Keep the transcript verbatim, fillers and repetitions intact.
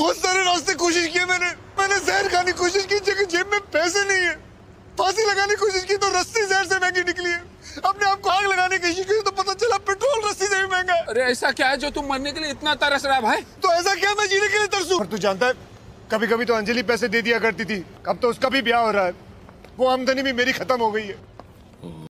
बहुत सारे रास्ते कोशिश किए मैंने मैंने जहर खाने की कोशिश की, जगह जेब में पैसे नहीं है। फांसी लगाने की कोशिश की तो रस्सी जहर से महंगी निकली है। अपने आप को आग लगाने की कोशिश की तो पता चला पेट्रोल रस्सी से भी महंगा है। अरे ऐसा क्या है जो तुम मरने के लिए इतना तरस रहा है भाई? तो ऐसा क्या मैं जीने के लिए तरसूं? और तू जानता है कभी कभी तो अंजलि पैसे दे दिया करती थी, अब तो उसका भी ब्याह हो रहा है। वो आमदनी भी मेरी खत्म हो गई है।